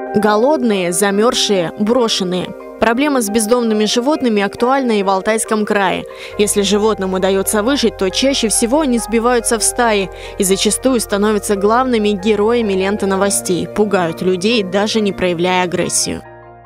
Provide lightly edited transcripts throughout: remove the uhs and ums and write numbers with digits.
Голодные, замерзшие, брошенные. Проблема с бездомными животными актуальна и в Алтайском крае. Если животным удается выжить, то чаще всего они сбиваются в стаи и зачастую становятся главными героями ленты новостей, пугают людей, даже не проявляя агрессию.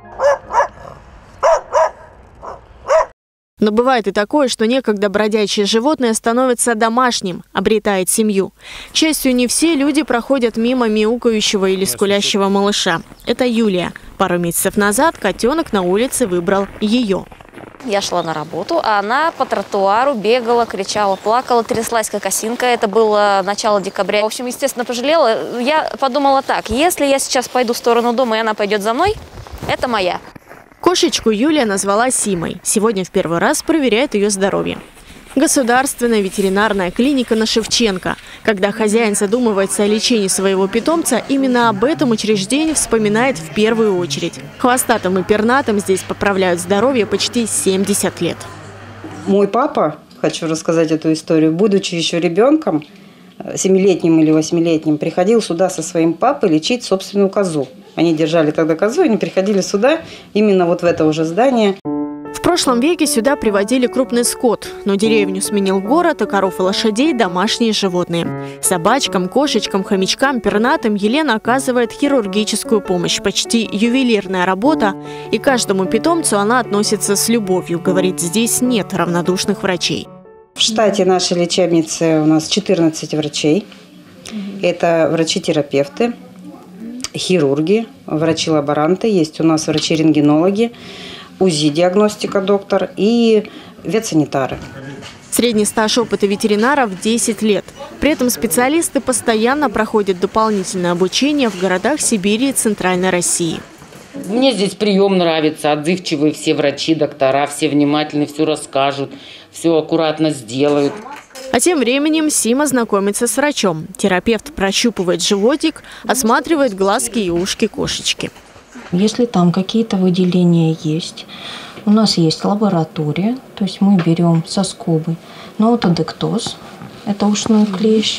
Но бывает и такое, что некогда бродячее животное становится домашним, обретает семью. К счастью, не все люди проходят мимо мяукающего или скулящего малыша. Это Юлия. Пару месяцев назад котенок на улице выбрал ее. Я шла на работу, а она по тротуару бегала, кричала, плакала, тряслась как осинка. Это было начало декабря. В общем, естественно, пожалела. Я подумала так, если я сейчас пойду в сторону дома, и она пойдет за мной, это моя. Кошечку Юлия назвала Симой. Сегодня в первый раз проверяет ее здоровье. Государственная ветеринарная клиника на Шевченко. Когда хозяин задумывается о лечении своего питомца, именно об этом учреждении вспоминает в первую очередь. Хвостатым и пернатым здесь поправляют здоровье почти 70 лет. Мой папа, хочу рассказать эту историю, будучи еще ребенком, 7-летним или 8-летним, приходил сюда со своим папой лечить собственную козу. Они держали тогда козу, и они приходили сюда, именно вот в это уже здание. В прошлом веке сюда приводили крупный скот, но деревню сменил город, а коров и лошадей – домашние животные. Собачкам, кошечкам, хомячкам, пернатым Елена оказывает хирургическую помощь. Почти ювелирная работа, и к каждому питомцу она относится с любовью. Говорит, здесь нет равнодушных врачей. В штате нашей лечебницы у нас 14 врачей. Это врачи-терапевты, хирурги, врачи-лаборанты, есть у нас врачи-рентгенологи, УЗИ-диагностика доктор и ветсанитары. Средний стаж опыта ветеринаров – 10 лет. При этом специалисты постоянно проходят дополнительное обучение в городах Сибири и Центральной России. Мне здесь прием нравится, отзывчивые все врачи, доктора, все внимательны, все расскажут, все аккуратно сделают. А тем временем Сима знакомится с врачом. Терапевт прощупывает животик, осматривает глазки и ушки кошечки. Если там какие-то выделения есть, у нас есть лаборатория, то есть мы берем соскобы ноутодектоз, это ушной клещ,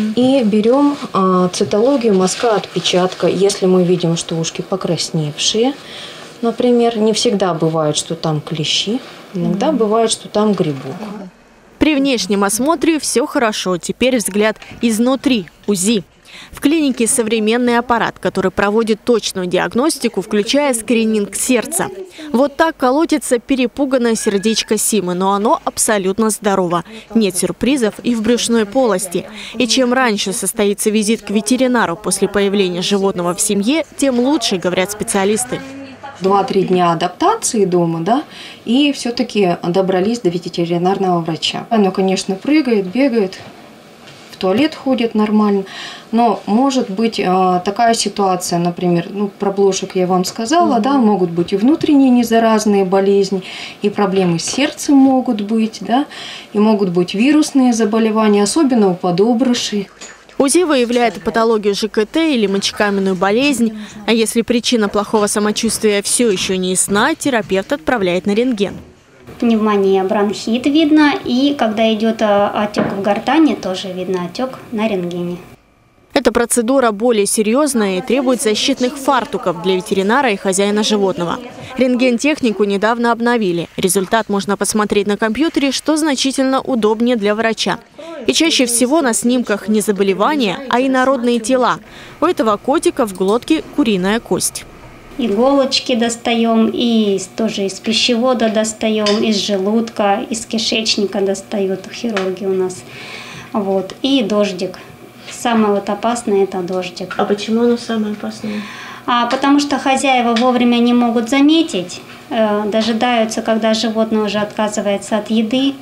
и берем цитологию мазка отпечатка, если мы видим, что ушки покрасневшие. Например, не всегда бывает, что там клещи, иногда бывает, что там грибок. При внешнем осмотре все хорошо. Теперь взгляд изнутри – УЗИ. В клинике современный аппарат, который проводит точную диагностику, включая скрининг сердца. Вот так колотится перепуганное сердечко Симы, но оно абсолютно здорово. Нет сюрпризов и в брюшной полости. И чем раньше состоится визит к ветеринару после появления животного в семье, тем лучше, говорят специалисты. 2-3 дня адаптации дома, да, и все-таки добрались до ветеринарного врача. Оно, конечно, прыгает, бегает, в туалет ходит нормально, но может быть такая ситуация, например, про блошек я вам сказала, да, могут быть и внутренние незаразные болезни, и проблемы с сердцем могут быть, да, и могут быть вирусные заболевания, особенно у подобрышей. УЗИ выявляет патологию ЖКТ или мочекаменную болезнь. А если причина плохого самочувствия все еще не ясна, терапевт отправляет на рентген. Пневмония, бронхит видно, и когда идет отек в гортани, тоже видно отек на рентгене. Эта процедура более серьезная и требует защитных фартуков для ветеринара и хозяина животного. Рентгентехнику недавно обновили. Результат можно посмотреть на компьютере, что значительно удобнее для врача. И чаще всего на снимках не заболевания, а инородные тела. У этого котика в глотке куриная кость. Иголочки достаем, и тоже из пищевода достаем, из желудка, из кишечника достают хирурги у нас. Вот. И дождик. Самое опасное – это дождик. А почему оно самое опасное? Потому что хозяева вовремя не могут заметить, дожидаются, когда животное уже отказывается от еды.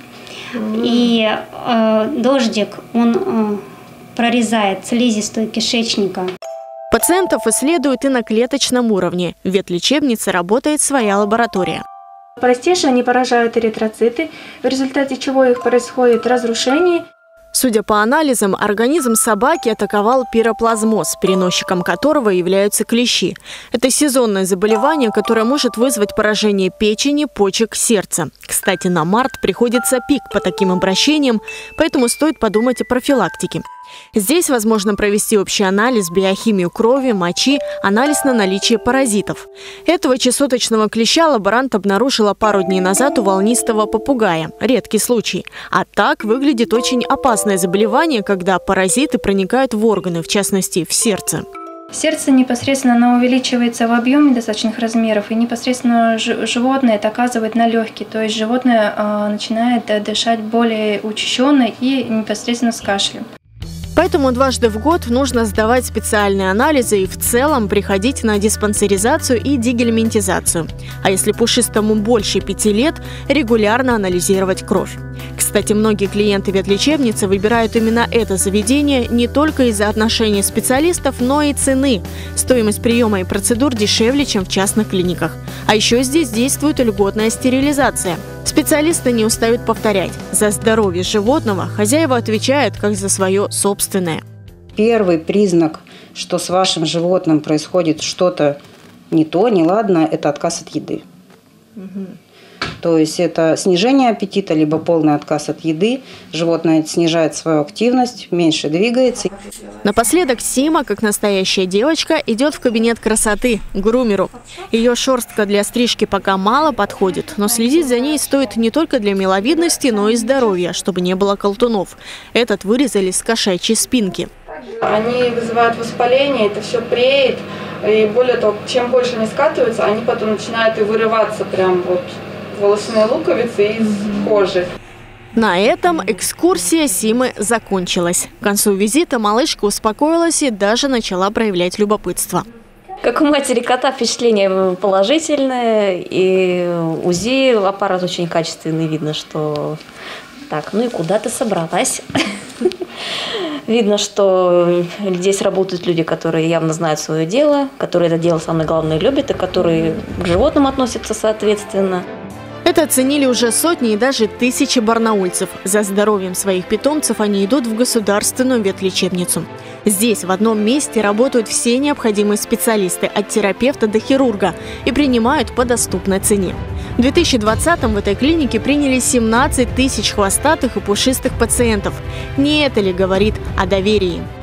И дождик, он прорезает слизистую кишечника. Пациентов исследуют и на клеточном уровне. В ветлечебнице работает своя лаборатория. Простейшие они поражают эритроциты, в результате чего их происходит разрушение. Судя по анализам, организм собаки атаковал пироплазмоз, переносчиком которого являются клещи. Это сезонное заболевание, которое может вызвать поражение печени, почек, сердца. Кстати, на март приходится пик по таким обращениям, поэтому стоит подумать о профилактике. Здесь возможно провести общий анализ, биохимию крови, мочи, анализ на наличие паразитов. Этого чесоточного клеща лаборант обнаружила пару дней назад у волнистого попугая. Редкий случай. А так выглядит очень опасное заболевание, когда паразиты проникают в органы, в частности, в сердце. Сердце непосредственно оно увеличивается в объеме достаточных размеров, и непосредственно животное это оказывает на легкие, то есть животное начинает дышать более учащенно и непосредственно с кашлем. Поэтому дважды в год нужно сдавать специальные анализы и в целом приходить на диспансеризацию и дегельминтизацию. А если пушистому больше 5 лет, регулярно анализировать кровь. Кстати, многие клиенты ветлечебницы выбирают именно это заведение не только из-за отношения специалистов, но и цены. Стоимость приема и процедур дешевле, чем в частных клиниках. А еще здесь действует льготная стерилизация. Специалисты не устают повторять: за здоровье животного хозяева отвечают как за свое собственное. Первый признак, что с вашим животным происходит что-то не то, неладно, это отказ от еды. То есть это снижение аппетита, либо полный отказ от еды. Животное снижает свою активность, меньше двигается. Напоследок Сима, как настоящая девочка, идет в кабинет красоты, к грумеру. Ее шерстка для стрижки пока мало подходит, но следить за ней стоит не только для миловидности, но и здоровья, чтобы не было колтунов. Этот вырезали с кошачьей спинки. Они вызывают воспаление, это все преет. И более того, чем больше они скатываются, они потом начинают и вырываться прям вот волосяные луковицы из кожи. На этом экскурсия Симы закончилась. К концу визита малышка успокоилась и даже начала проявлять любопытство. Как у матери кота впечатление положительное, и УЗИ аппарат очень качественный, видно, что так, ну и куда ты собралась? Видно, что здесь работают люди, которые явно знают свое дело, которые это дело самое главное любят, и которые к животным относятся соответственно. Это оценили уже сотни и даже тысячи барнаульцев. За здоровьем своих питомцев они идут в государственную ветлечебницу. Здесь в одном месте работают все необходимые специалисты, от терапевта до хирурга, и принимают по доступной цене. В 2020-м в этой клинике приняли 17 тысяч хвостатых и пушистых пациентов. Не это ли говорит о доверии?